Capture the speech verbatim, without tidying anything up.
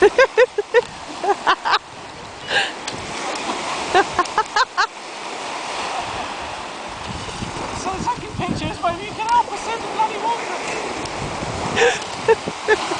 So taking pictures, maybe you can help us send the bloody water.